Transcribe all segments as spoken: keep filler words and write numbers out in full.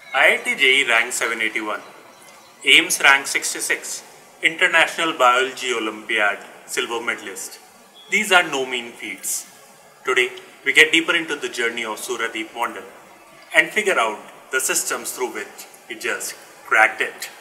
I I T J E E rank seven eighty-one, AIIMS rank sixty-six, International Biology Olympiad silver medalist. These are no mean feats. Today, we get deeper into the journey of Suradeep Mondal and figure out the systems through which he just cracked it.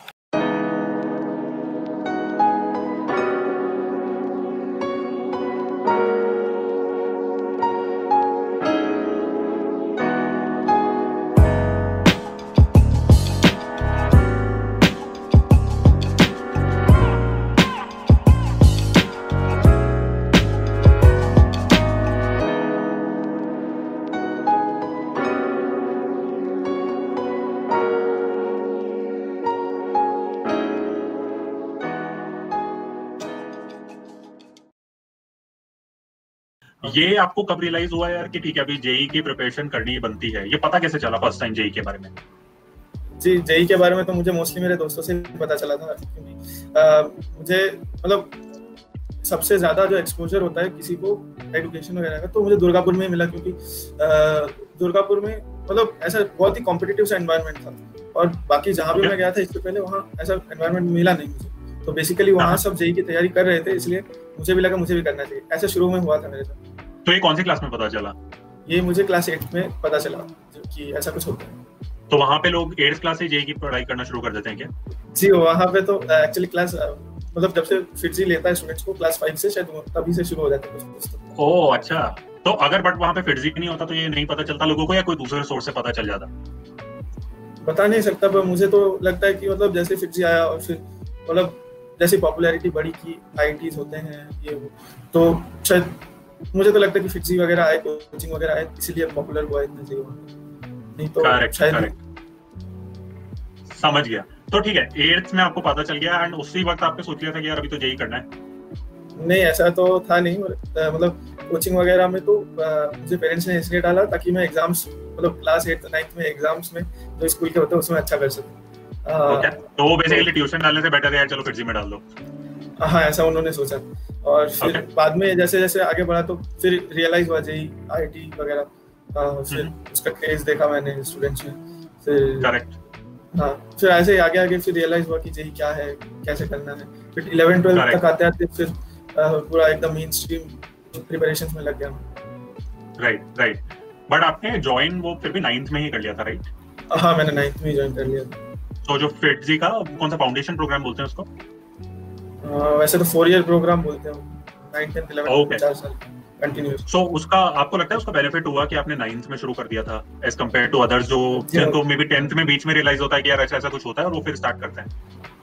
ये आपको कब realise हुआ यार कि ठीक है अभी JEE की प्रिपरेशन करनी बनती है? ये पता कैसे चला फर्स्ट टाइम जेई के बारे में? जी, जेई के बारे में तो मुझे मोस्टली मेरे दोस्तों से पता चला था क्योंकि आ, मुझे मतलब सबसे ज्यादा जो एक्सपोजर होता है किसी को एजुकेशन वगैरह का तो मुझे दुर्गापुर में मिला क्योंकि दुर्गापुर में मतलब ऐसा बहुत ही कॉम्पिटिटिव सा एनवायरनमेंट था और बाकी जहाँ भी मैं गया था इससे पहले वहाँ ऐसा एनवायरनमेंट मिला नहीं मुझे। तो बेसिकली वहाँ सब जेई की तैयारी कर रहे थे, इसलिए मुझे भी लगा मुझे भी करना चाहिए। ऐसा शुरू में हुआ था मेरे साथ। तो ये कौन सी क्लास में पता चला? ये मुझे क्लास एट में पता चला कि ऐसा कुछ होता है। तो वहाँ पे लोग एट्थ क्लास से जेई की पढ़ाई करना शुरू कर देते हैं क्या? जी, वहाँ पे तो एक्चुअली क्लास मतलब जब से फिटजी लेता है स्टूडेंट्स को क्लास फाइव से शायद तभी से शुरू हो जाता है कुछ कुछ। ओह अच्छा, तो अगर बट वहाँ पे फिटजी नहीं होता तो ये नहीं पता चलता लोगों को या कोई दूसरे सोर्स से पता चल जाता? बता नहीं सकता, पर मुझे तो लगता है कि मतलब जैसे फिटजी आया और फिर मतलब जैसे पॉपुलैरिटी बढ़ी कि आईआईटीज होते हैं ये वो, तो शायद मुझे तो लगता है कि फिटजी वगैरह आए, कोचिंग वगैरह आए, इसीलिए पॉपुलर हुआ इतना चाहिए। नहीं तो करेक्ट शायद करेक्ट, समझ गया। तो ठीक है, एट्थ में आपको पता चल गया एंड उसी वक्त आपने सोच लिया था कि यार अभी तो जेई करना है? नहीं, ऐसा तो था नहीं। मतलब कोचिंग वगैरह में तो मुझे पेरेंट्स ने इसलिए डाला ताकि मैं एग्जाम्स मतलब क्लास एट नाइन्थ में एग्जाम्स में जो स्कूल के होते हैं उसमें अच्छा कर सकूं। ओके, तो वो बेसिकली ट्यूशन डालने से बेटर है यार चलो फिटजी में डाल दो। हाँ, ऐसा उन्होंने सोचा और फिर okay. बाद में जैसे जैसे आगे बढ़ा तो फिर रियलाइज हुआ जेई आईआईटी वगैरह, फिर mm-hmm. उसका क्रेज देखा मैंने स्टूडेंट्स में, फिर करेक्ट हाँ फिर ऐसे आगे आगे फिर रियलाइज हुआ कि जेई क्या है, कैसे करना है। फिर इलेवन ट्वेल्थ तक आते आते फिर पूरा एकदम मेन स्ट्रीम प्रिपरेशंस में लग गया। राइट राइट, बट आपने ज्वाइन वो फिर भी नाइन्थ में ही कर लिया था राइट? हाँ, मैंने नाइन्थ में ही ज्वाइन कर लिया था। तो जो फिटजी का कौन सा फाउंडेशन प्रोग्राम बोलते हैं उसको? uh, वैसे तो फोर ईयर प्रोग्राम बोलते हैं, नाइन टेंथ इलेवन चार साल कंटिन्यूअस। सो उसका आपको लगता है उसका बेनिफिट हुआ कि आपने नाइन्थ में शुरू कर दिया था एज कंपेयर टू अदर्स जो जिनको मे बी टेंथ में बीच में रियलाइज होता है कि यार ऐसा ऐसा कुछ होता है और वो फिर स्टार्ट करते हैं?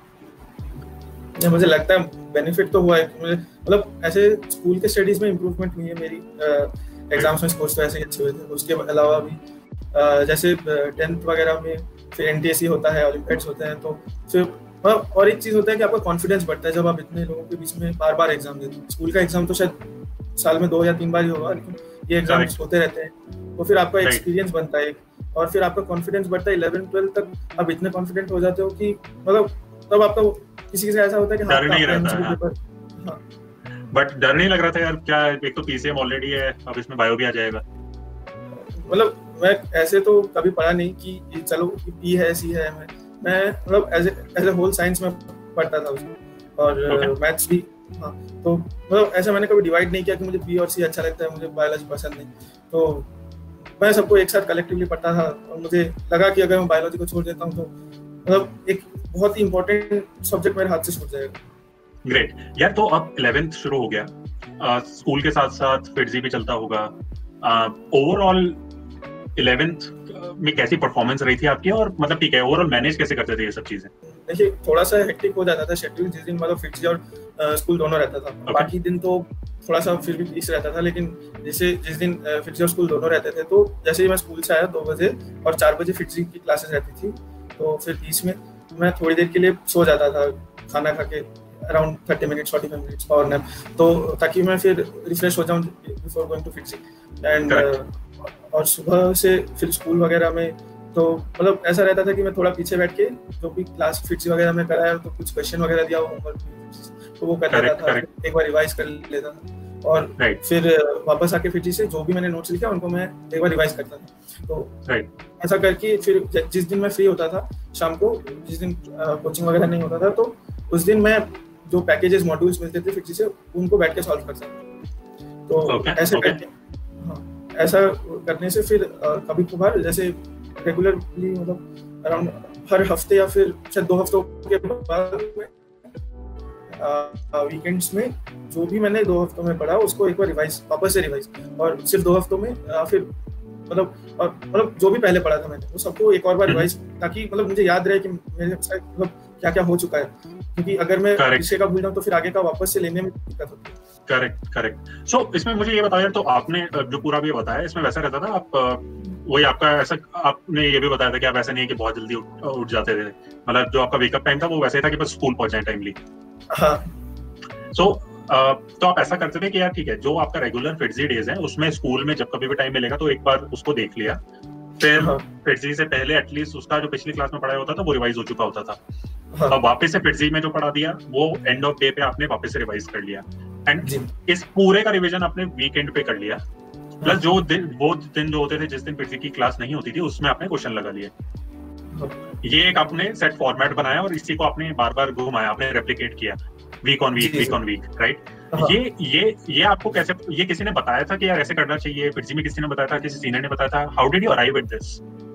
मुझे लगता है बेनिफिट तो हुआ है। मतलब ऐसे स्कूल के स्टडीज में इम्प्रूवमेंट हुई है मेरी, एग्जाम्स में स्कोर्स तो ऐसे ही अच्छे हुए थे। उसके अलावा भी uh, जैसे टेंथ वगैरह में फिर एनटीएससी होता है, ओलंपियाड्स होते हैं, तो फिर और एक चीज होता है कि आपका कॉन्फिडेंस बढ़ता है जब आप इतने लोगों के बीच में बार बार एग्जाम देते हो। स्कूल का एग्जाम तो शायद साल में दो या तीन बार ही होगा, लेकिन ये एग्जाम होते रहते हैं, तो फिर आपका एक्सपीरियंस बनता है और फिर आपका कॉन्फिडेंस बढ़ता है। इलेवन ट्वेल्थ तक आप इतने कॉन्फिडेंट हो जाते हो कि मतलब तब आपका किसी से ऐसा होता है कि डर नहीं रहता है। हाँ, बट डर नहीं लग रहा था यार क्या एक तो पीसीएम ऑलरेडी है, अब इसमें बायो भी आ जाएगा? मतलब मैं ऐसे तो कभी पढ़ा नहीं कि चलो पी है सी है, मैं मैं मतलब as as a whole science में पढ़ता था उसको और मैथ्स okay. भी। हाँ, तो मतलब ऐसा मैंने कभी डिवाइड नहीं किया कि मुझे बी और सी अच्छा लगता है, मुझे बायोलॉजी पसंद नहीं। तो मैं सबको एक साथ कलेक्टिवली पढ़ता था और मुझे लगा कि अगर मैं बायोलॉजी को छोड़ देता हूँ तो मतलब एक बहुत ही इंपॉर्टेंट सब्जेक्ट मेरे हाथ से छूट जाएगा। ग्रेट यार, तो अब इलेवेंथ शुरू हो गया, स्कूल के साथ साथ फिटजी भी चलता होगा। ओवरऑल इलेवेंथ में कैसी परफॉर्मेंस रही थी आपकी, और मतलब ठीक है ओवरऑल मैनेज कैसे करते थे ये सब चीजें? देखिए, थोड़ा सा हेक्टिक हो जाता था शेड्यूल जिस दिन मतलब फिटजी और स्कूल दोनों रहता था। okay. बाकी दिन तो थोड़ा सा फिर भी पीस रहता था, लेकिन जैसे जिस दिन फिटजी और स्कूल दोनों रहते थे तो जैसे ही मैं स्कूल से आया दो बजे और चार बजे फिटजी की क्लासेस रहती थी, तो फिर बीच में मैं थोड़ी देर के लिए सो जाता था खाना खा के, around thirty minutes forty five minutes power nap, तो ताकि मैं फिर रिफ्रेश हो जाऊँ before going to FIITJEE. And और सुबह से फिर स्कूल वगैरह में तो मतलब ऐसा रहता था कि मैं थोड़ा पीछे बैठ के जो भी क्लास फिटजी वगैरह में कराया तो कुछ क्वेश्चन वगैरह दिया होमवर्क तो वो कर लेता था, एक बार रिवाइज कर लेता था। और right. फिर वापस आके फिर से जो भी मैंने नोट्स लिखा उनको मैं एक बार रिवाइज करता था। तो right. ऐसा करके फिर जिस दिन मैं फ्री होता था शाम को, जिस दिन कोचिंग वगैरह नहीं होता था, तो उस दिन मैं जो पैकेजेस मॉड्यूल्स मिलते थे फिर से उनको बैठ के सॉल्व करता था। तो okay. ऐसे okay. करके हाँ, ऐसा करने से फिर कभी कभार जैसे रेगुलरली मतलब अराउंड हर हफ्ते या फिर शायद दो हफ्तों के बाद में वीकेंड्स में जो भी मैंने दो हफ्तों में पढ़ा उसको एक बार रिवाइज वापस से रिवाइज, और सिर्फ दो हफ्तों में आ, फिर मतलब और मतलब जो भी पहले पढ़ा था मैंने वो सबको एक और बार रिवाइज, ताकि मतलब मुझे याद रहे कि मेरे साथ मतलब क्या क्या हो चुका है, क्योंकि अगर मैं पीछे का भूल जाऊं तो फिर आगे का वापस से लेने में दिक्कत होती है। Correct correct. सो इसमें मुझे ये बताया, तो आपने जो पूरा भी बताया इसमें वैसा रहता था, आप वही आपका ऐसा आपने ये भी बताया था कि आप ऐसा नहीं है कि बहुत जल्दी उठ जाते थे, मतलब जो आपका वेकअप टाइम था वो वैसे था कि बस स्कूल पहुंच जाए टाइमली। हाँ। सो uh, तो आप ऐसा करते थे कि यार ठीक है, जो आपका रेगुलर फिटजी डेज है उसमें स्कूल में जब कभी भी टाइम मिलेगा तो एक बार उसको देख लिया, फिर हाँ। फिटजी से पहले एटलीस्ट उसका जो पिछली क्लास में पढ़ाया होता था वो रिवाइज हो चुका होता था। हाँ। अब वापस से फिटजी में जो पढ़ा दिया वो एंड ऑफ डे पे आपने वापस से रिवाइज कर लिया, एंड इस पूरे का रिवीजन आपने वीकेंड पे कर लिया, प्लस जो दिन वो दिन जो होते थे जिस दिन फिटजी की क्लास नहीं होती थी उसमें आपने क्वेश्चन लगा लिए। ये एक आपने सेट फॉर्मेट बनाया और इसी को आपने बार बार घुमाया, आपने रेप्लिकेट किया week on week week on week, right. ये ये ये आपको कैसे, ये किसी ने बताया था कि यार ऐसे करना चाहिए, फिटजी में किसी ने बताया था, किसी सीनियर ने बताया था, how did you arrive at this?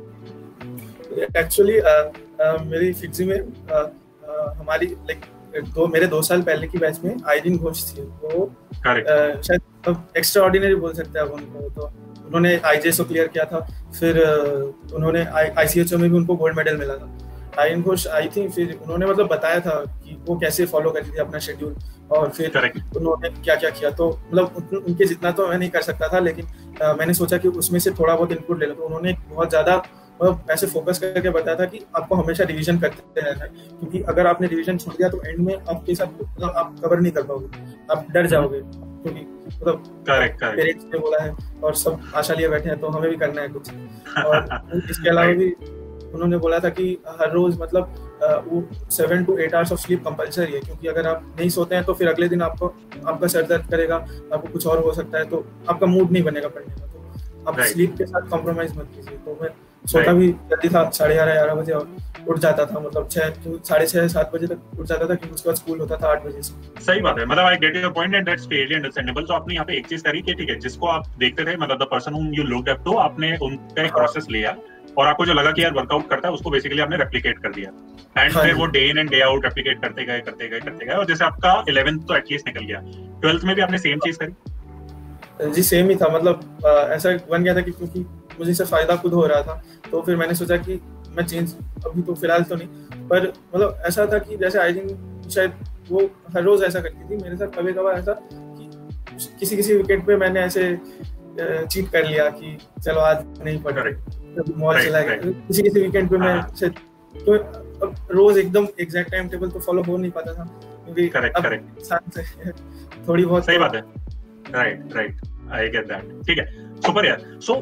Actually मेरी फिटजी में uh, uh, हमारी लाइक दो मेरे दो साल पहले की बैच में आइरिन घोष थी, वो uh, शायद एक्स्ट्रा ऑर्डिनरी बोल सकते हैं आप उनको, तो उन्होंने आईजेएसओ क्लियर किया था, फिर uh, उन्होंने आईसीएचओ में भी उनको गोल्ड मेडल मिला था। आइरिन घोष आई थी, फिर उन्होंने मतलब बताया था कि वो कैसे फॉलो करती थी अपना शेड्यूल, और फिर Correct. उन्होंने क्या क्या किया, तो मतलब उनके जितना तो मैं नहीं कर सकता था, लेकिन uh, मैंने सोचा कि उसमें से थोड़ा बहुत इनपुट ले लो, तो उन्होंने बहुत ज्यादा मतलब ऐसे फोकस करके बताया था कि आपको हमेशा रिवीजन करते रहना है, क्योंकि अगर आपने रिवीजन छोड़ दिया तो एंड में आपके साथ मतलब आप कवर नहीं कर पाओगे, आप डर जाओगे, क्योंकि मतलब पेरेंट्स ने बोला है और सब आशा लिए बैठे हैं तो हमें भी करना है कुछ। और इसके अलावा भी उन्होंने बोला था कि हर रोज मतलब वो seven to eight hours of sleep compulsory है, क्योंकि अगर आप नहीं सोते हैं तो फिर अगले दिन आपको आपका सर दर्द करेगा, आपको कुछ और हो सकता है, तो आपका मूड नहीं बनेगा पढ़ने का, तो आप स्लीप के साथ कॉम्प्रोमाइज मत कीजिए। तो मैं सोता भी जल्दी था, साढ़े ग्यारह ग्यारह बजे, और उठ जाता था मतलब छह साढ़े छह सात बजे तक उठ जाता था, क्योंकि उसके बाद स्कूल होता था आठ बजे से। सही बात है, मतलब I get your point and that's fairly understandable. तो आपने यहाँ पे एक चीज करी कि ठीक है, जिसको आप देखते थे मतलब the person whom you looked up to, आपने उनका एक प्रोसेस लिया और आपको जो लगा कि यार वर्कआउट करता है उसको बेसिकली आपने रेप्लिकेट कर दिया, एंड हाँ फिर वो day in and day out replicate करते गए करते गए करते गए और जैसे आपका इलेवेंथ तो एटलीस्ट निकल गया, ट्वेल्थ में भी आपने सेम चीज करी? जी सेम ही था, मतलब आ, ऐसा बन गया था कि क्योंकि मुझे इससे फायदा खुद हो रहा था, तो फिर मैंने सोचा कि मैं चेंज अभी तो फिलहाल तो नहीं, पर मतलब ऐसा था कि जैसे आइरिन शायद वो हर रोज ऐसा करती थी, मेरे साथ कभी कभार ऐसा कि किसी किसी विकेट पे मैंने ऐसे चीट कर लिया कि चलो आज नहीं पढ़ रहे, मॉल चला गया, किसी किसी वीकेंड पे मैं तो अब रोज एकदम एग्जैक्ट टाइम टेबल तो फॉलो हो नहीं पाता था, क्योंकि करेक्ट करेक्ट थोड़ी बहुत सही बात है, right right I get that. ठीक है, सुपर यार। सो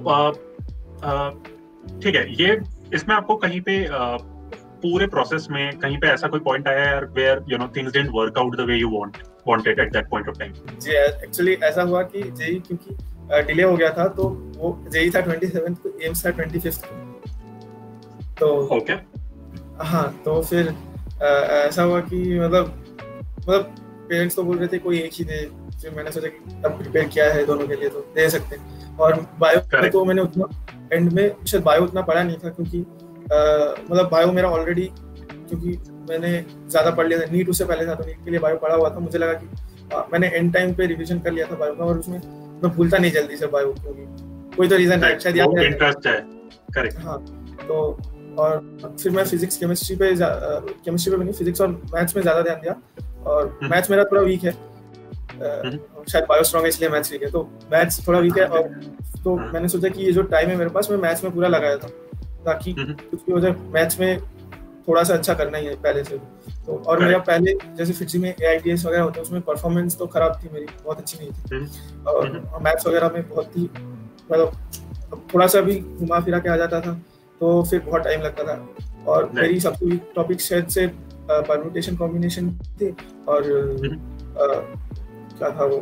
ठीक है, ये इसमें आपको कहीं पे uh, पूरे प्रोसेस में कहीं पे ऐसा कोई पॉइंट आया यार where you know things didn't work out the way you want wanted at that point of time? जी एक्चुअली ऐसा हुआ कि जेई क्योंकि डिले हो गया था, तो वो जेई था ट्वेंटी सेवेंथ को, एम्स था ट्वेंटी फिफ्थ को, तो ओके हाँ, तो फिर आ, ऐसा हुआ कि मतलब मतलब पेरेंट्स तो बोल रहे थे कोई एक ही दे, फिर मैंने सोचा कि अब प्रिपेयर किया है दोनों के लिए तो दे सकते हैं। और बायो तो मैंने उतना एंड में शायद बायो उतना पढ़ा नहीं था, क्योंकि मतलब बायो मेरा ऑलरेडी क्योंकि मैंने ज़्यादा पढ़ लिया था, नीट उससे पहले था, तो नीट के लिए बायो पढ़ा हुआ था, मुझे लगा कि आ, मैंने एंड टाइम पे रिवीजन कर लिया था बायो का, और उसमें मैं भूलता नहीं जल्दी से बायो, क्योंकि कोई तो रीजन है शायद याद है, इंटरेस्ट है। करेक्ट। हाँ, तो और फिर मैं फिजिक्स केमिस्ट्री पे केमिस्ट्री पे भी नहीं, फिजिक्स और मैथ्स में ज़्यादा ध्यान दिया, और मैथ्स मेरा थोड़ा वीक है, शायद बायो स्ट्रॉन्ग है इसलिए मैथ्स वीक है, तो मैथ्स थोड़ा वीक है, और तो मैंने सोचा कि ये जो टाइम है मेरे पास मैं मैथ्स में पूरा लगाया था, ताकि उसकी वजह मैथ्स में थोड़ा सा अच्छा करना ही है पहले से। तो और मेरा पहले जैसे फिटजी में एआईटीएस वगैरह होता है उसमें परफॉर्मेंस तो खराब थी मेरी, बहुत अच्छी नहीं थी, और मैथ्स वगैरह में बहुत ही मतलब थोड़ा सा भी घुमा फिरा के आ जाता था, तो फिर बहुत टाइम लगता था। और मेरी सबसे वीक टॉपिक शायद से परम्यूटेशन कॉम्बिनेशन थी, और क्या था वो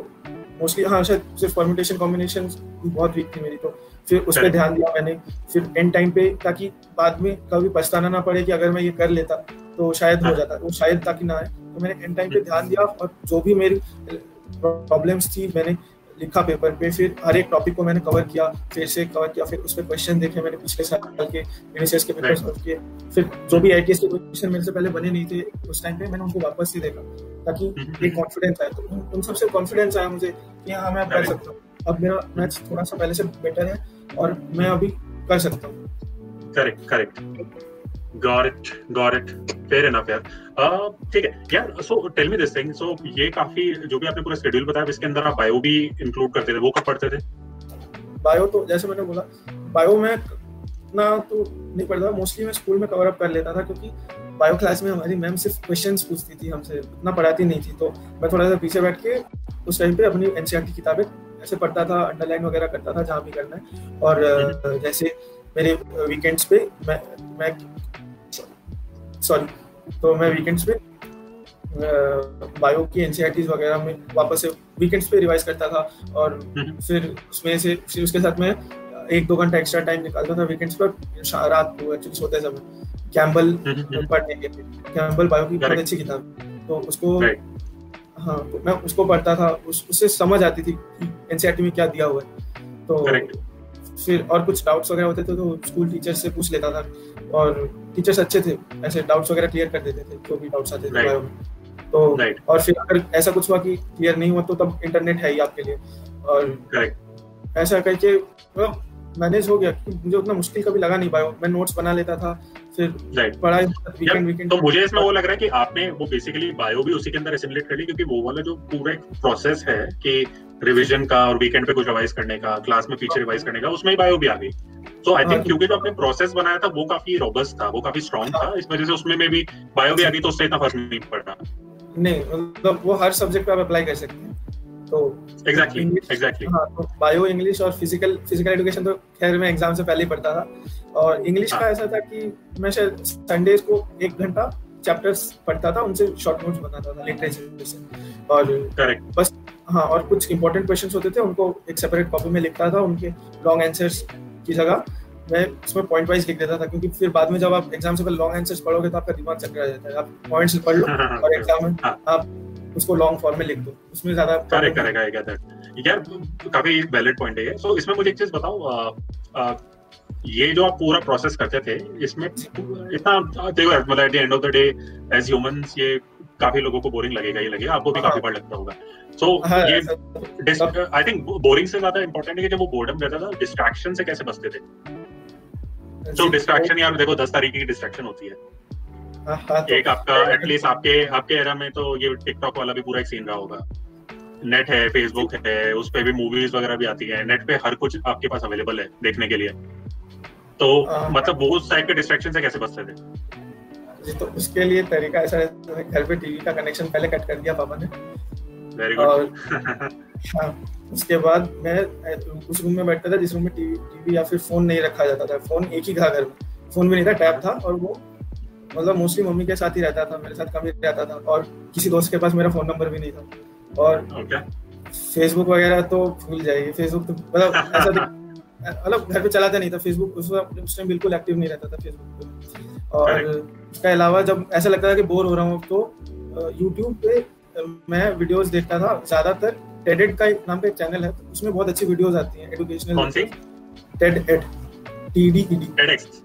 मोस्टली हाँ शायद सिर्फ परम्यूटेशन कॉम्बिनेशन बहुत वीक थी मेरी, तो फिर उस पर ध्यान दिया मैंने फिर एंड टाइम पे, ताकि बाद में कभी पछताना ना पड़े कि अगर मैं ये कर लेता तो शायद हो जाता, वो शायद ताकि ना आए। तो मैंने एंड टाइम पे ध्यान दिया और जो भी मेरी प्रॉब्लम्स थी मैंने लिखा पेपर पे, फिर हर एक टॉपिक को मैंने कवर किया, फिर से कवर किया, फिर उस पर क्वेश्चन देखे मैंने पिछले साल के यूनिसेस के पेपर सॉल्व किए, फिर जो भी आईटीएस के क्वेश्चन मेरे से पहले बने नहीं थे उस टाइम पे मैंने उनको वापस से देखा, ताकि एक कॉन्फिडेंस आया। तो उन सबसे कॉन्फिडेंस आया मुझे कि हाँ मैं अब कर सकता हूँ, अब मेरा मैथ्स थोड़ा सा पहले से बेटर है और मैं अभी कर सकता हूँ। Correct correct got it got it fair enough यार। ठीक है यार, so tell me this thing, so ये काफी जो भी आपने पूरा शेड्यूल बताया इसके अंदर आप बायो भी इंक्लूड करते थे, वो कब पढ़ते थे? बायो तो जैसे मैंने बोला बायो में ना तो नहीं पढ़ता, मोस्टली मैं स्कूल में कवर अप कर लेता था, क्योंकि बायो क्लास में हमारी मैम सिर्फ क्वेश्चंस पूछती थी हमसे, उतना पढ़ाती नहीं थी, तो मैं थोड़ा सा पीछे बैठ के उस टाइम पे अपनी एनसीईआरटी किताबें ऐसे पढ़ता था, अंडरलाइन वगैरह करता था जहाँ भी करना है। और जैसे मेरे वीकेंड्स पे मैं मैं सॉरी तो मैं वीकेंड्स पे बायो की एनसीईआरटीज वगैरह में वापस से वीकेंड्स पे रिवाइज करता था, और फिर उसमें से फिर उसके साथ में एक दो घंटा एक्स्ट्रा टाइम निकालता था वीकेंड्स पर, रात को एक्चुअली सोते समय कैम्बल पढ़ने के लिए। कैम्बल बायो की बहुत अच्छी किताब, तो उसको हाँ तो मैं उसको पढ़ता था, उस, उससे समझ आती थी एनसीईआरटी में क्या दिया हुआ है। तो Correct. फिर और कुछ डाउट्स वगैरह होते थे तो स्कूल टीचर से पूछ लेता था, और टीचर्स अच्छे थे, ऐसे डाउट्स वगैरह क्लियर कर देते थे जो भी डाउट्स आते थे बायो में। तो right. और फिर अगर ऐसा कुछ हुआ कि क्लियर नहीं हुआ तो तब इंटरनेट है ही आपके लिए, और Correct. ऐसा करके मैनेज हो गया कि मुझे उतना मुश्किल कभी लगा नहीं बायो, मैं नोट्स बना लेता था, फिर right. पढ़ाई वीकेंड वीकेंड। तो मुझे इसमें वो लग रहा है कि आपने वो बेसिकली बायो भी उसी के अंदर एसिमुलेट कर ली, क्योंकि वो वाला जो पूरा एक प्रोसेस है कि रिवीजन का और वीकेंड पे कुछ रिवाइज करने का, क्लास में पीछे रिवाइज करने का, उसमें ही बायो भी आ गई। तो आई थिंक क्योंकि जो आपने प्रोसेस बनाया था वो काफी रोबस्ट था, वो काफी स्ट्रांग था, इस वजह से उसमें में भी बायो भी आ गई, तो उससे इतना फर्क नहीं पड़ता। नहीं मतलब वो हर सब्जेक्ट पे आप अप्लाई कर सकते हैं। तो एग्जैक्टली एग्जैक्टली हाँ, तो बायो, इंग्लिश और फिजिकल फिजिकल एजुकेशन तो खैर मैं एग्जाम से पहले ही पढ़ता था, और इंग्लिश का ऐसा था कि मैं शायद संडेज को एक घंटा चैप्टर्स पढ़ता था, उनसे शॉर्ट नोट्स बनाता था लिटरेचर से, और करेक्ट बस हाँ, और कुछ इंपॉर्टेंट क्वेश्चंस होते थे उनको एक सेपरेट कॉपी में लिखता था, उनके लॉन्ग आंसर्स की जगह मैं उसमें पॉइंट वाइज लिख देता था, क्योंकि फिर बाद में जब आप एग्जाम से पहले लॉन्ग आंसर्स पढ़ोगे तो आपका दिमाग चक्कर आ जाता है, आप पॉइंट्स पढ़ लो और एग्जाम में आप उसको लॉन्ग फॉर्म में लिख दो, उसमें ज्यादा correct correct I get that यार, काफी वैलिड पॉइंट है ये। सो इसमें मुझे एक चीज बताओ, ये जो आप पूरा प्रोसेस करते थे इसमें इतना देखो मतलब at the end of the day as humans ये काफी लोगों को बोरिंग लगेगा ही लगेगा, आपको भी काफी बार लगता होगा। सो ये आई थिंक बोरिंग से ज्यादा इंपॉर्टेंट है कि जब वो बोर्डम रहता था डिस्ट्रैक्शन से कैसे बचते थे। तो डिस्ट्रैक्शन यार देखो दस तरीके की डिस्ट्रैक्शन होती है, हाँ, हाँ, तो एक आपका एटलीस्ट आपके आपके एरा में तो ये टिकटॉक वाला भी पूरा एक सीन रहा होगा, नेट है, फेसबुक है, उस पे भी मूवीज वगैरह भी आती है, नेट पे हर कुछ आपके पास अवेलेबल है देखने के लिए। तो आ, मतलब वो उस टाइप के डिस्ट्रैक्शन से कैसे बचते थे? जी तो उसके लिए तरीका ऐसा है, घर पे टीवी का कनेक्शन पहले कट कर दिया पापा ने, वेरी गुड। हाँ, उसके बाद मैं उस रूम में बैठता था जिस रूम में टीवी टीवी या फिर फोन नहीं रखा जाता था, फोन एक ही था घर में, फोन भी नहीं था, टैब था, और वो मतलब मोस्टली मम्मी के साथ ही रहता था, मेरे साथ कम ही रहता था, और किसी दोस्त के पास मेरा फोन नंबर भी नहीं था, और फेसबुक वगैरह तो भूल जाइए, फेसबुक तो मतलब ऐसा मतलब घर पे चलाता नहीं था फेसबुक, उस टाइम बिल्कुल एक्टिव नहीं रहता था फेसबुक पे। और उसके अलावा जब ऐसा लगता था कि बोर हो रहा हूँ तो यूट्यूब पे मैं वीडियोस देखता था, ज्यादातर टेड का नाम का एक चैनल है, तो उसमें बहुत अच्छी वीडियोस आती हैं एजुकेशनल। कौन सी? TED Ed T D E D TEDx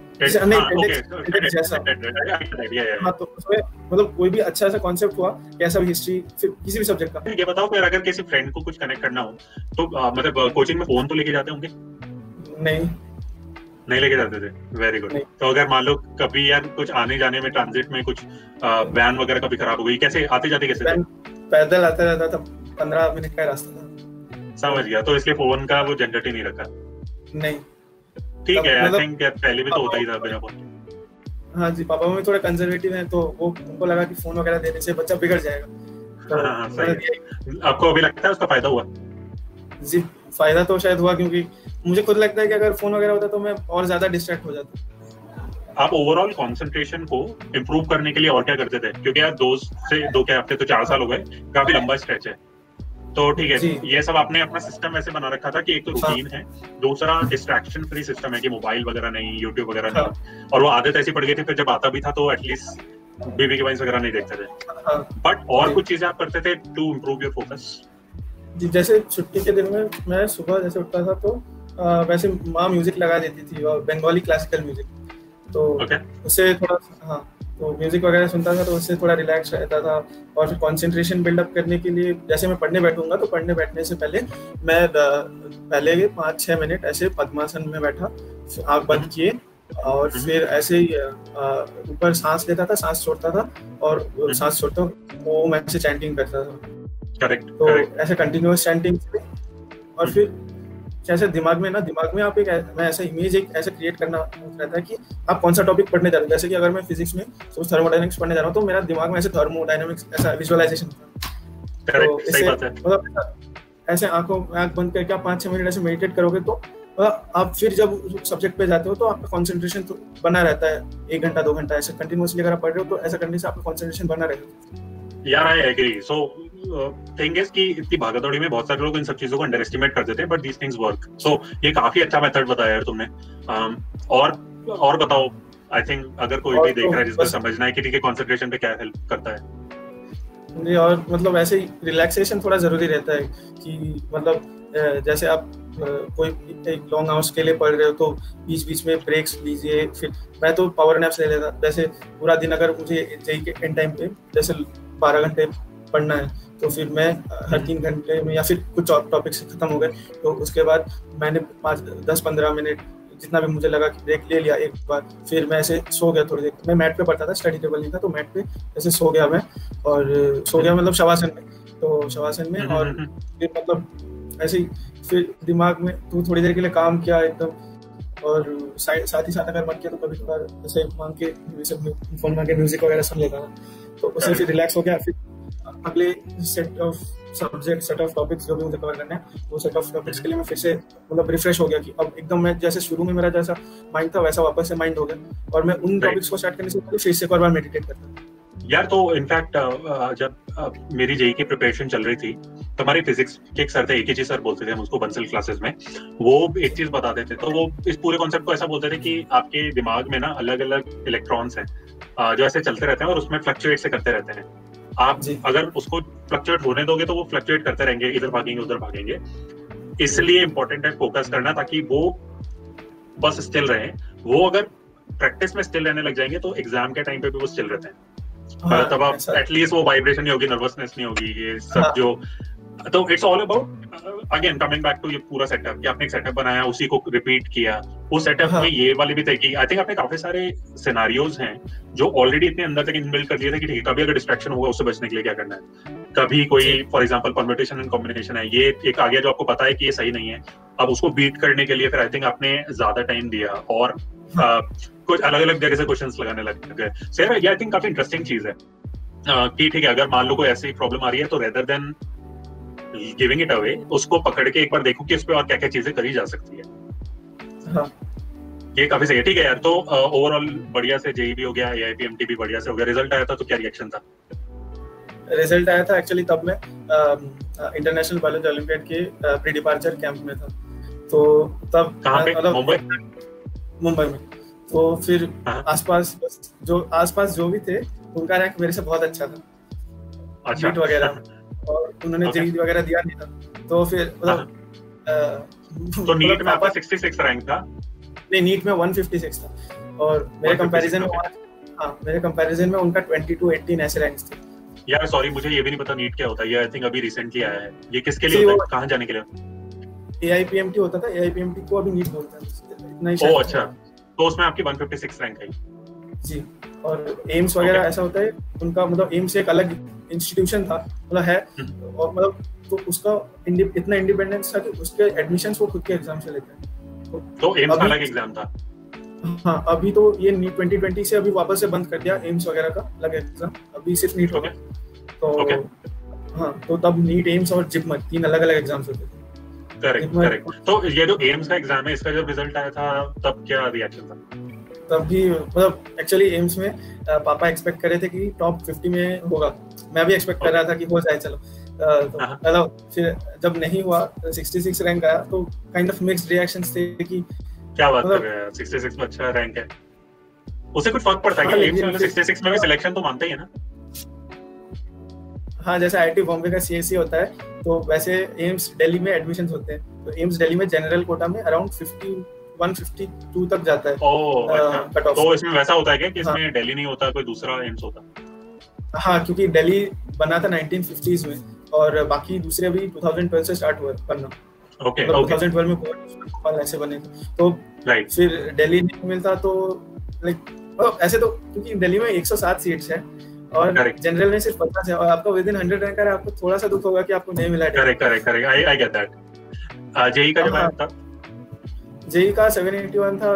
जैसा। हाँ, तो उसमें मतलब कोई भी अच्छा सा कॉन्सेप्ट हुआ, कैसा भी हिस्ट्री, फिर किसी भी सब्जेक्ट का। ये बताओ फिर अगर किसी फ्रेंड को कुछ कनेक्ट करना हो तो मतलब कोचिंग में फोन तो लेके जाते होंगे? नहीं नहीं लेके जाते थे, वेरी गुड। तो अगर मान लो कभी यार कुछ आने जाने में ट्रांजिट में कुछ वैन वगैरह कभी खराब हो गई, कैसे आते जाते कैसे थे? पैदल आता रहता था, पंद्रह मिनट का रास्ता था। समझ गया, तो इसलिए फोन का वो झंझट ही नहीं रखा। नहीं ठीक है, आई थिंक पहले भी तो होता ही था बिना फोन। हाँ जी, पापा मम्मी थोड़ा कंजर्वेटिव हैं, तो वो उनको लगा कि फोन वगैरह देने से बच्चा बिगड़ जाएगा, तो हाँ, सही। आपको अभी लगता है उसका फायदा हुआ? जी फायदा तो शायद हुआ, क्योंकि मुझे खुद लगता है कि अगर फोन वगैरह होता तो मैं और ज्यादा डिस्ट्रैक्ट हो जाता। आप ओवरऑल कंसंट्रेशन को इंप्रूव करने के लिए और क्या करते थे? क्योंकि यार दो से दो क्या हफ्ते तो चार साल हो गए, काफी लंबा स्ट्रेच है। तो ठीक है, जी। ये सब आपने अपना सिस्टम ऐसे बना रखा था कि एक तो रूटीन है, दूसरा डिस्ट्रैक्शन फ्री सिस्टम है कि मोबाइल वगैरह नहीं, यूट्यूब वगैरह हाँ। नहीं, और वो आदत ऐसी पड़ गई थी फिर जब आता भी था तो एटलीस्ट बीबी के वाइन्स वगैरह नहीं देखते थे। हाँ। बट और जी। कुछ चीजें आप करते थे टू इम्प्रूव योर फोकस? जी, जैसे छुट्टी के दिन में मैं सुबह जैसे उठता था तो आ, वैसे माँ म्यूजिक लगा देती थी और बंगाली क्लासिकल म्यूजिक, तो Okay. उससे थोड़ा हाँ तो म्यूजिक वगैरह सुनता था तो उससे थोड़ा रिलैक्स रहता था। और फिर कंसंट्रेशन बिल्डअप करने के लिए जैसे मैं पढ़ने बैठूंगा तो पढ़ने बैठने से पहले मैं पहले पाँच छः मिनट ऐसे पद्मासन में बैठा, आँख बंद किए और फिर ऐसे ही ऊपर सांस लेता था, सांस छोड़ता था और सांस छोड़ता वो मैं ऐसे चैंटिंग करता था। करेक्ट। तो ऐसे कंटिन्यूअस चैंटिंग और फिर जैसे दिमाग में ना दिमाग में आप एक मैं ऐसा इमेज एक ऐसा क्रिएट करना रहता है कि आप कौन सा टॉपिक पढ़ने जा रहे हो। जैसे कि अगर मैं फिजिक्स में तो थर्मोडायनेमिक्स पढ़ने जा रहा हूँ तो मेरा दिमाग में ऐसे थर्मोडायनेमिक्स ऐसा विजुअलाइजेशन होता है। तो इससे मतलब ऐसे आंखों आंख बंद करके आप पाँच छः मिनट ऐसे मेडिटेट करोगे तो आप फिर जब सब्जेक्ट पे जाते हो तो आपका कॉन्सेंट्रेशन तो बना रहता है एक घंटा दो घंटा ऐसे कंटिन्यूअसली अगर आप पढ़ रहे हो तो ऐसा करने से आपका कॉन्सेंट्रेशन बना रहेगा। यार I agree. So thing is कि इतनी भागदौड़ी में बहुत सारे लोग इन सब चीजों को अंडर एस्टिमेट कर देते हैं, but these things work. So ये काफी अच्छा मेथड बताया यार तुमने। um, और और बताओ, आई थिंक अगर कोई भी देख रहा है जिसको समझना है कि ठीक है कंसंट्रेशन पे क्या हेल्प करता है। जी, और मतलब ऐसे ही रिलैक्सेशन थोड़ा जरूरी रहता है कि मतलब जैसे आप कोई एक लॉन्ग आवर्स के लिए पढ़ रहे हो तो बीच बीच में ब्रेक्स लीजिए। फिर मैं तो पावर नैप्स ले लेता, जैसे पूरा दिन अगर मुझे जेई के एंड टाइम पे जैसे बारह घंटे पढ़ना है तो फिर मैं हर तीन घंटे में या फिर कुछ टॉपिक्स खत्म हो गए तो उसके बाद मैंने पाँच दस पंद्रह मिनट जितना भी मुझे लगा कि ब्रेक ले लिया एक बार, फिर मैं ऐसे सो गया थोड़ी देर। मैं मैट पे पढ़ता था, स्टडी टेबल नहीं था, तो मैट पे ऐसे सो गया मैं और सो गया मतलब शवासन में, तो शवासन में और फिर मतलब ऐसे ही फिर दिमाग में तो थोड़ी देर के लिए काम किया एकदम। और साथ ही साथ अगर मन किया तो कभी कभार ऐसे मांग के फोन मांग के म्यूजिक वगैरह सुन लेता था, तो उससे फिर रिलैक्स हो गया। फिर अगले set of subject set of topics जो भी मुझे कवर करना है वो सेट ऑफ टॉपिक्स के लिए मैं फिर से मतलब रिफ्रेश हो गया कि अब एकदम मैं जैसे शुरू में मेरा जैसा माइंड था वैसा वापस से माइंड हो गया और मैं उन टॉपिक्स को स्टार्ट करने से पहले फिर से एक बार मेडिटेट करता। यार तो इनफैक्ट जब मेरी जेई की प्रिपरेशन चल रही थी तो हमारे फिजिक्स के एक सर थे, एक ही चीज सर बोलते थे हम उसको बंसल क्लासेस में, वो एक चीज बताते थे। तो वो इस पूरे कॉन्सेप्ट को ऐसा बोलते थे कि आपके दिमाग में ना अलग अलग इलेक्ट्रॉन्स हैं जो ऐसे चलते रहते हैं और उसमें फ्लक्चुएट से करते रहते हैं। आप अगर उसको फ्लक्चुएट होने दोगे तो वो फ्लक्चुएट करते रहेंगे, इधर भागेंगे उधर भागेंगे। इसलिए इंपॉर्टेंट है फोकस करना ताकि वो बस स्टिल रहे। वो अगर प्रैक्टिस में स्टिल रहने लग जाएंगे तो एग्जाम के टाइम पे भी वो स्टिल रहते हैं। हाँ, तब आप एटलीस्ट वो वाइब्रेशन नहीं होगी, नर्वसनेस नहीं होगी, ये सब हाँ. जो तो it's all about again coming back to ये पूरा सेटअप कि आपने एक सेटअप बनाया उसी को रिपीट किया। उस सेटअप हाँ. में ये वाले भी थे कि आई थिंक आपने काफी सारे सिनेरियोज हैं जो ऑलरेडी इतने अंदर तक इनबिल्ट कर लिए थे कि ठीक है कभी अगर डिस्ट्रैक्शन होगा उससे बचने के लिए क्या करना है। कभी कोई for example permutation and combination है, ये एक आ गया जो आपको पता है कि ये सही नहीं है, अब उसको बीट करने के लिए फिर आई थिंक आपने ज्यादा टाइम दिया और हाँ. uh, कुछ अलग अलग जगह से क्वेश्चंस लगाने लग गए। सर ये आई थिंक काफी इंटरेस्टिंग चीज है कि ठीक है अगर मान लो कोई ऐसी प्रॉब्लम आ रही है तो rather than giving it away उसको पकड़ के एक बार देखो कि उस पे और क्या क्या चीजें करी जा सकती है। हाँ. ये काफी सही है। ठीक है यार, तो ओवरऑल uh, बढ़िया से जेई भी हो गया, एआईपीएमटी भी बढ़िया से हो गया। रिजल्ट आया था तो क्या रिएक्शन था? रिजल्ट आया था एक्चुअली तब मैं इंटरनेशनल बायोलॉजी ओलंपियाड के प्री डिपार्चर कैंप में था, तो तब कहाँ पे? मुंबई मुंबई में। तो फिर आसपास जो आसपास जो भी थे उनका रैंक मेरे से बहुत अच्छा था, अच्छा नीट वगैरह, और उन्होंने जेई वगैरह दिया नहीं था। तो फिर मतलब तो नीट में आपका छियासठ रैंक था? नहीं, नीट में एक सौ छप्पन था और मेरे कंपैरिजन में हाँ मेरे कंपैरिजन में उनका बाईस अठारह ऐसे रैंक्स थे। यार सॉरी मुझे ये भी नहीं पता नीट क्या होता है, ये आई थिंक अभी रिसेंटली आया है। ये किसके लिए होता है, कहाँ जाने के लिए? एआईपीएमटी होता था, एआईपीएमटी को अभी नीट बोलते हैं, इतना ही। ओह अच्छा, तो उसमें आपकी एक सौ छप्पन रैंक है जी। और एम्स वगैरह okay. ऐसा होता है उनका, मतलब एम्स एक अलग इंस्टीट्यूशन था मतलब है, और मतलब तो उसका इतना इंडिपेंडेंस था कि उसके एडमिशंस वो खुद के एग्जाम से लेते हैं। तो एम्स का अलग एग्जाम था? हाँ, अभी तो ये नीट ट्वेंटी ट्वेंटी से अभी वापस से बंद कर दिया एम्स वगैरह का अलग एग्जाम, अभी सिर्फ नीट हो गया। तो okay. हाँ, तो तब नीट, एम्स और जिपमर तीन अलग अलग एग्जाम्स होते थे। Correct correct. तो ये जो एम्स का एग्जाम है इसका जब रिजल्ट आया था तब क्या रिएक्शन था? तब भी मतलब एक्चुअली एम्स में पापा एक्सपेक्ट कर रहे थे कि टॉप पचास में होगा, मैं भी एक्सपेक्ट कर रहा था कि हो जाए चलो, तो मतलब फिर जब नहीं हुआ छियासठ रैंक आया तो काइंड ऑफ मिक्स्ड रिएक्शंस थे कि क्या बात कर रहे हैं, छियासठ में अच्छा रैंक है, उससे कुछ फर्क पड़ता है क्या? एम्स में छियासठ में भी सिलेक्शन तो मानते ही है ना? हाँ, जैसे आईआईटी बॉम्बे का सीएससी होता है तो वैसे एम्स दिल्ली में एडमिशंस होते हैं, तो एम्स दिल्ली में जनरल कोटा में around fifty one fifty two तक जाता है। ओह, अच्छा। तो इसमें वैसा होता है क्या कि इसमें हाँ, दिल्ली नहीं होता, कोई दूसरा एम्स होता? हाँ, क्योंकि दिल्ली बना था नाइनटीन फिफ्टीज़ में और बाकी दूसरे भी टू थाउज़ेंड ट्वेल्व से स्टार्ट हुआ बनना। ओके, टू थाउज़ेंड ट्वेल्व में बहुत ऐसे बने थे, तो फिर दिल्ली नहीं मिलता तो लाइक ऐसे तो क्योंकि दिल्ली में एक सौ सात सीट्स है और जनरल में सिर्फ पचास है और आपका विद इन हंड्रेड रैंक है, आपको थोड़ा सा दुख होगा कि आपको नहीं मिला। Correct correct correct, I I get that. JEE का जो रैंक था, जेई का सेवन एटी वन था।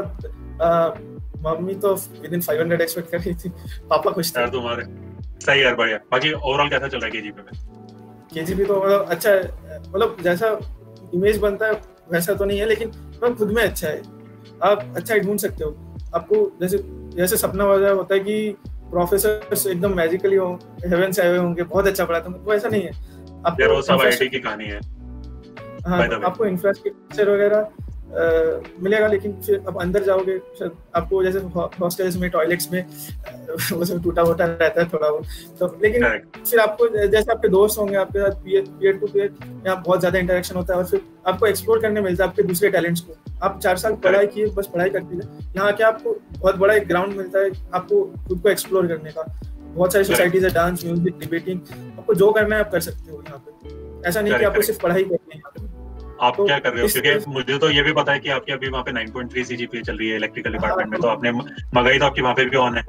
मम्मी तो within five hundred expect कर रही थी, पापा खुश थे। यार तुम्हारे सही यार, बढ़िया। बाकी ओवरऑल कैसा चल रहा है केजीपी में? केजीपी तो मतलब अच्छा है, मतलब जैसा इमेज बनता है वैसा तो नहीं है, लेकिन मतलब खुद में अच्छा है, आप अच्छा ढूंढ सकते हो। आपको जैसे जैसे सपना वजह होता है कि प्रोफेसर्स एकदम मैजिकली हो, हेवन से आए हुए होंगे, बहुत अच्छा पढ़ाते हैं, वो ऐसा नहीं है। आपको वो सब आईआईटी की कहानी है। हाँ, आपको इंफ्रास्ट्रक्चर वगैरह मिलेगा, लेकिन फिर अब अंदर जाओगे आपको जैसे हॉस्टल्स में टॉयलेट्स में वो सब टूटा वूटा रहता है थोड़ा वो तो, लेकिन फिर आपको जैसे आपके दोस्त होंगे आपके साथ पीयर टू पीयर यहाँ बहुत ज्यादा इंटरेक्शन होता है और फिर आपको एक्सप्लोर करने मिलता है आपके दूसरे टैलेंट्स को। आप चार साल पढ़ाई किए, बस पढ़ाई करती है, यहाँ आके आपको बहुत बड़ा एक ग्राउंड मिलता है आपको खुद को एक्सप्लोर करने का। बहुत सारी सोसाइटीज है, डांस, म्यूजिक, डिबेटिंग, आपको जो करना है आप कर सकते हो यहाँ पे। ऐसा नहीं कि आपको सिर्फ पढ़ाई करनी है। आप तो क्या कर रहे हो? क्योंकि मुझे तो ये भी पता है कि आपकी अभी वहाँ पे नाइन पॉइंट थ्री सीजीपीए चल रही है इलेक्ट्रिकल डिपार्टमेंट में, तो आपने मगाई तो आपकी वहाँ पे भी ऑन है।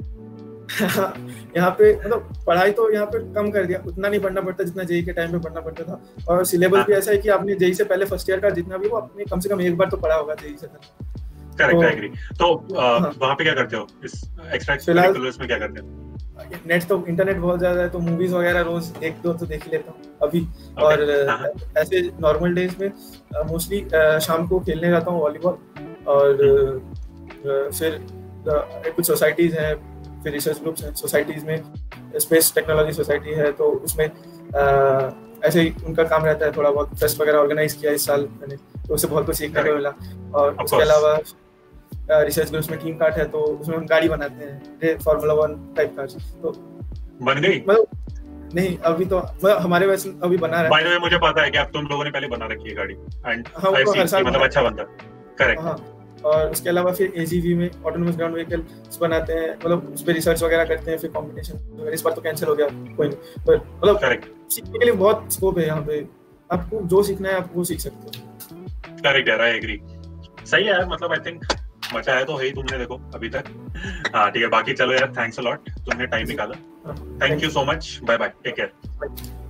यहाँ पे मतलब पढ़ाई तो यहाँ पे कम कर दिया, उतना नहीं पढ़ना पड़ता जितना जेई के टाइम पे पढ़ना पड़ता था, और सिलेबस भी ऐसा है कि आपने जेई से पहले फर्स्ट ईयर का जितना भी वो आपने कम से कम एक बार तो पढ़ा होगा जेई से पहले। Correct, I agree. तो वहाँ पे क्या करते हो इस एक्स्ट्रा करिकुलर्स में, क्या करते हो? नेट तो इंटरनेट बहुत ज्यादा है, तो मूवीज वगैरह रोज एक दो तो देख ही लेता हूँ अभी। okay. और ऐसे नॉर्मल डेज में मोस्टली शाम को खेलने जाता हूँ वॉलीबॉल, और फिर कुछ सोसाइटीज हैं, फिर रिसर्च ग्रुप्स हैं सोसाइटीज में, स्पेस टेक्नोलॉजी सोसाइटी है तो उसमें ऐसे ही उनका काम रहता है, थोड़ा बहुत फेस्ट वगैरह ऑर्गेनाइज किया इस साल मैंने, तो उससे बहुत कुछ सीखने को मिला। और उसके अलावा रिसर्च ग्रुप्स में टीम कार्ट है तो उसमें हम गाड़ी बनाते हैं, फार्मूला वन टाइप कार्स। तो बन गई? मतलब नहीं, अभी तो मतलब हमारे वैसे अभी बना रहा है। बाय द वे मुझे पता है कि आप तुम लोगों ने पहले बना रखी है गाड़ी, एंड आई सी मतलब अच्छा बनता है। करेक्ट। हाँ, और उसके अलावा फिर एजीवी में ऑटोनोमस ग्राउंड व्हीकल्स बनाते हैं, मतलब उस पे रिसर्च वगैरह करते हैं, फिर कंपटीशन। इस बार तो कैंसिल हो गया, कोई नहीं, पर मतलब करेक्ट सीखने के लिए बहुत स्कोप है यहाँ पे, आपको जो सीखना है आप वो सीख सकते हो। करेक्ट यार, आई एग्री। सही है यार, मतलब आई थिंक मचा है तो है ही तुमने देखो अभी तक। हाँ ठीक है, बाकी चलो यार, थैंक्स अ लॉट, तुमने टाइम निकाला। Thank you so much, bye bye, take care.